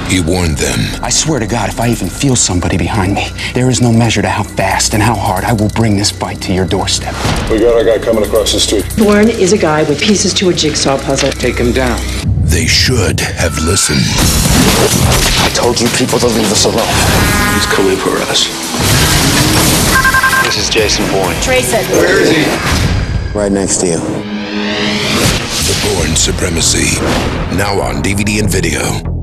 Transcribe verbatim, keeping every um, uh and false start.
He warned them. I swear to God, if I even feel somebody behind me, there is no measure to how fast and how hard I will bring this fight to your doorstep. We got a guy coming across the street. Bourne is a guy with pieces to a jigsaw puzzle. Take him down. They should have listened. I told you people to leave us alone. He's coming for us. This is Jason Bourne. Trace it. Where is he? Right next to you. The Bourne Supremacy. Now on D V D and video.